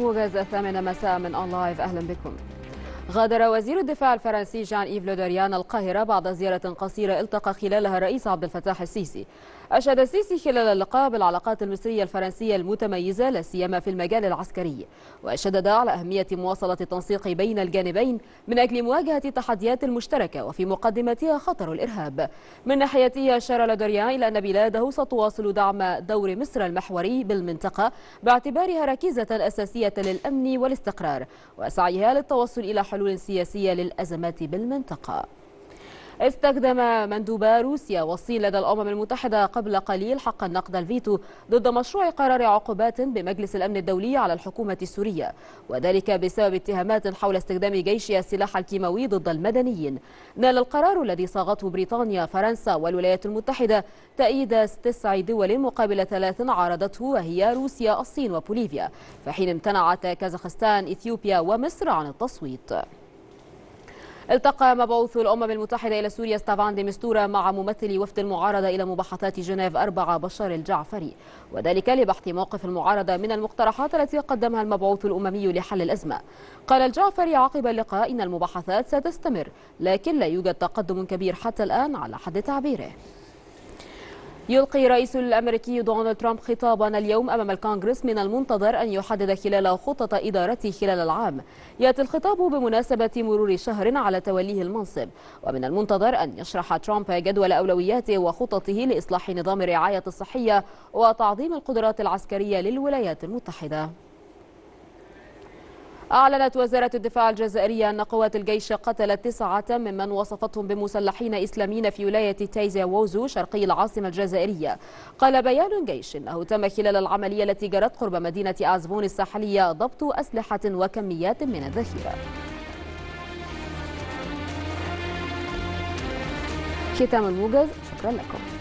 موجز 8 مساء من أون لايف. أهلا بكم. غادر وزير الدفاع الفرنسي جان إيف لو دريان القاهرة بعد زيارة قصيرة التقى خلالها الرئيس عبد الفتاح السيسي. أشاد السيسي خلال اللقاء بالعلاقات المصرية الفرنسية المتميزة لا سيما في المجال العسكري، وشدد على أهمية مواصلة التنسيق بين الجانبين من أجل مواجهة التحديات المشتركة وفي مقدمتها خطر الإرهاب. من ناحيته أشار لو دريان إلى أن بلاده ستواصل دعم دور مصر المحوري بالمنطقة باعتبارها ركيزة أساسية للأمن والاستقرار وسعيها للتوصل إلى حلول سياسية للأزمات بالمنطقة. استخدم مندوبا روسيا والصين لدى الأمم المتحدة قبل قليل حق النقد الفيتو ضد مشروع قرار عقوبات بمجلس الأمن الدولي على الحكومة السورية، وذلك بسبب اتهامات حول استخدام جيشها السلاح الكيماوي ضد المدنيين. نال القرار الذي صاغته بريطانيا فرنسا والولايات المتحدة تأييد 9 دول مقابل 3 عارضته، وهي روسيا الصين وبوليفيا، في حين امتنعت كازاخستان إثيوبيا ومصر عن التصويت. التقى مبعوث الأمم المتحدة إلى سوريا ستافان دي مستورة مع ممثلي وفد المعارضة إلى مباحثات جنيف 4 بشار الجعفري، وذلك لبحث موقف المعارضة من المقترحات التي قدمها المبعوث الأممي لحل الأزمة. قال الجعفري عقب اللقاء إن المباحثات ستستمر، لكن لا يوجد تقدم كبير حتى الآن على حد تعبيره. يلقي الرئيس الأمريكي دونالد ترامب خطابا اليوم أمام الكونغرس من المنتظر أن يحدد خلاله خطط إدارته خلال العام. يأتي الخطاب بمناسبة مرور شهر على توليه المنصب، ومن المنتظر أن يشرح ترامب جدول أولوياته وخططه لإصلاح نظام الرعاية الصحية وتعظيم القدرات العسكرية للولايات المتحدة. أعلنت وزارة الدفاع الجزائرية أن قوات الجيش قتلت 9 ممن وصفتهم بمسلحين إسلاميين في ولاية تايزا ووزو شرقي العاصمة الجزائرية. قال بيان الجيش أنه تم خلال العملية التي جرت قرب مدينة أعزبون الساحلية ضبط أسلحة وكميات من الذخيرة. ختام الموجز، شكرا لكم.